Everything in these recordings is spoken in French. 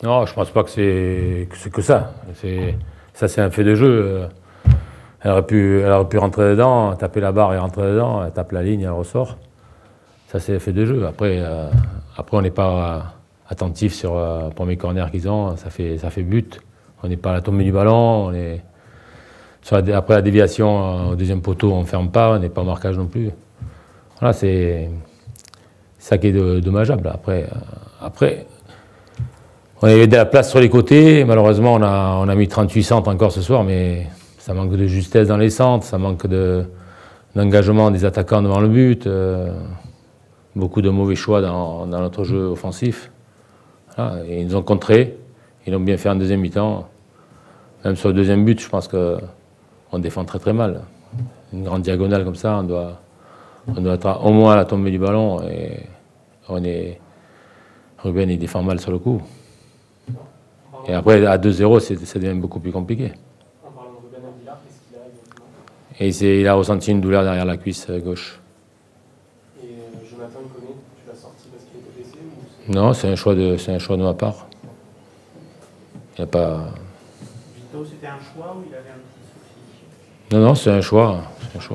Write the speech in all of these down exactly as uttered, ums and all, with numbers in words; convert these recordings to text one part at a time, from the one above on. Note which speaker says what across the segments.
Speaker 1: Non, je pense pas que c'est que, que ça. Ça, c'est un fait de jeu. Elle aurait, pu, elle aurait pu rentrer dedans, taper la barre et rentrer dedans, elle tape la ligne, elle ressort. Ça, c'est un fait de jeu. Après, euh, après on n'est pas euh, attentif sur le euh, premier corner qu'ils ont, ça fait, ça fait but. On n'est pas à la tombée du ballon. On est sur la, après la déviation euh, au deuxième poteau, on ne ferme pas, on n'est pas au marquage non plus. Voilà, c'est ça qui est de, dommageable. Après, euh, après, on avait de la place sur les côtés. Malheureusement, on a, on a mis trente-huit centres encore ce soir, mais ça manque de justesse dans les centres, ça manque d'engagement de, des attaquants devant le but. Euh, beaucoup de mauvais choix dans, dans notre jeu offensif. Voilà, et ils nous ont contrés. Ils l'ont bien fait en deuxième mi-temps. Même sur le deuxième but, je pense qu'on défend très très mal. Une grande diagonale comme ça, on doit, on doit être au moins à la tombée du ballon. Et on est, Ruben, il défend mal sur le coup. Et après, à deux zéro, ça devient beaucoup plus compliqué.
Speaker 2: En parlant de Ruben Aguilar, qu'est-ce qu'il a exactement?
Speaker 1: Et il a ressenti une douleur derrière la cuisse gauche.
Speaker 2: Et Jonathan Koné, tu l'as sorti parce qu'il était blessé ou
Speaker 1: non, c'est un choix de, c'est un choix de ma part. Il n'y a pas.
Speaker 2: Vito, c'était un choix ou il avait un petit souci?
Speaker 1: Non, non, c'est un choix. C'est un choix.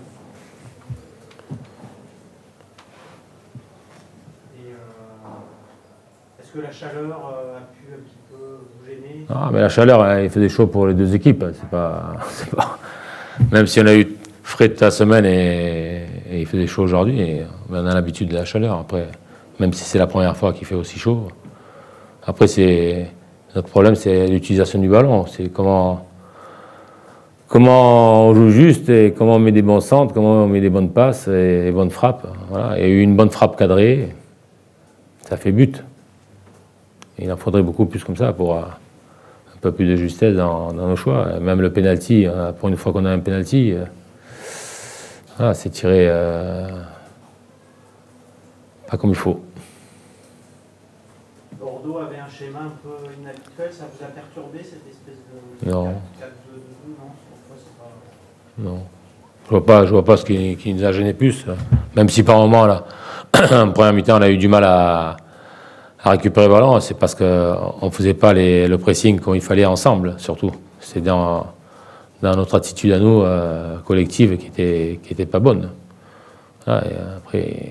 Speaker 2: Et euh, est-ce que la chaleur euh, a pu un petit peu vous gêner?
Speaker 1: Ah, mais la chaleur, hein, il faisait chaud pour les deux équipes. C'est pas, c'est pas. Même si on a eu frais toute la semaine et, et il faisait chaud aujourd'hui, on a l'habitude de la chaleur. Après, même si c'est la première fois qu'il fait aussi chaud. Après, c'est notre problème, c'est l'utilisation du ballon. C'est comment, comment on joue juste et comment on met des bons centres, comment on met des bonnes passes et des bonnes frappes. Voilà. Et une bonne frappe cadrée, ça fait but. Et il en faudrait beaucoup plus comme ça pour un peu plus de justesse dans, dans nos choix. Même le penalty, pour une fois qu'on a un penalty, voilà, c'est tiré euh, pas comme il faut.
Speaker 2: Bordeaux avait un schéma un peu inhabituel, ça vous a perturbé cette espèce de
Speaker 1: non.
Speaker 2: quatre deux deux, non? Pourquoi c'est pas...
Speaker 1: Non. Je vois pas, je vois pas ce qui, qui nous a gêné plus. Même si par moment, là, en première mi-temps, on a eu du mal à, à récupérer le ballon, c'est parce qu'on ne faisait pas les, le pressing comme il fallait ensemble, surtout. C'est dans, dans notre attitude à nous, euh, collective, qui était, qui était pas bonne. Voilà, et après,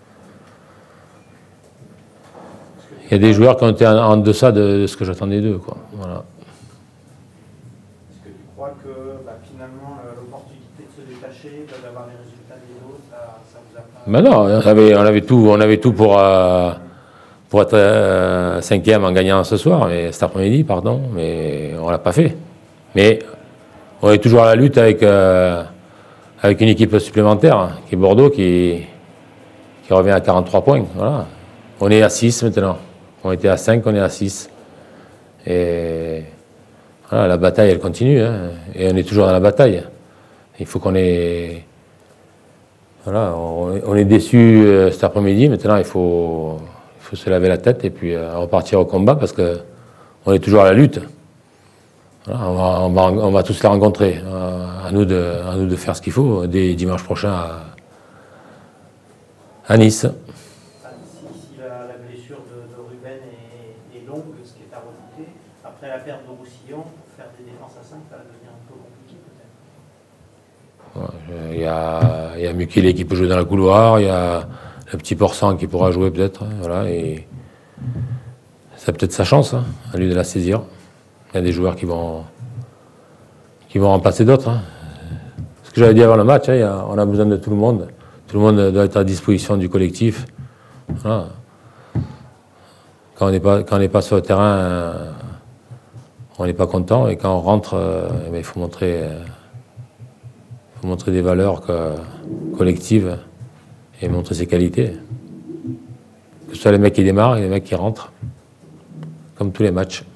Speaker 1: il y a des joueurs qui ont été en, en deçà de, de ce que j'attendais d'eux, quoi. Voilà.
Speaker 2: Est-ce que tu crois que bah, finalement l'opportunité de se détacher, d'avoir les résultats des autres, ça, ça vous a pas...
Speaker 1: Ben non, on avait, on avait tout, on avait tout pour, euh, pour être euh, cinquième en gagnant ce soir, mais cet après-midi, pardon, mais on l'a pas fait. Mais on est toujours à la lutte avec, euh, avec une équipe supplémentaire, qui est Bordeaux, qui, qui revient à quarante-trois points. Voilà. On est à six maintenant. On était à cinq, on est à six. Et voilà, la bataille, elle continue. Hein, et on est toujours dans la bataille. Il faut qu'on ait... Voilà, on, on est déçus euh, cet après-midi. Maintenant, il faut, il faut se laver la tête et puis euh, repartir au combat parce qu'on est toujours à la lutte. Voilà, on, va, on, va, on va tous les rencontrer. Euh, à, nous de, à nous de faire ce qu'il faut dès dimanche prochain à, à Nice.
Speaker 2: Si la, la blessure de, de Ruben est, est longue, ce qui est à redouter, après la perte de Roussillon, pour faire des défenses à cinq, ça va devenir un peu compliqué peut-être.
Speaker 1: Il y a, il y a Mukele qui peut jouer dans le couloir, il y a le petit Porcent qui pourra jouer peut-être. Voilà, et c'est peut-être sa chance, hein, à lui de la saisir. Il y a des joueurs qui vont, qui vont remplacer d'autres. Hein. Ce que j'avais dit avant le match, hein, il y a, on a besoin de tout le monde. Tout le monde doit être à disposition du collectif. Voilà. Quand on n'est pas, quand on n'est pas sur le terrain, euh, on n'est pas content. Et quand on rentre, euh, eh bien, il faut montrer, euh, faut montrer des valeurs que, collectives et montrer ses qualités. Que ce soit les mecs qui démarrent et les mecs qui rentrent, comme tous les matchs.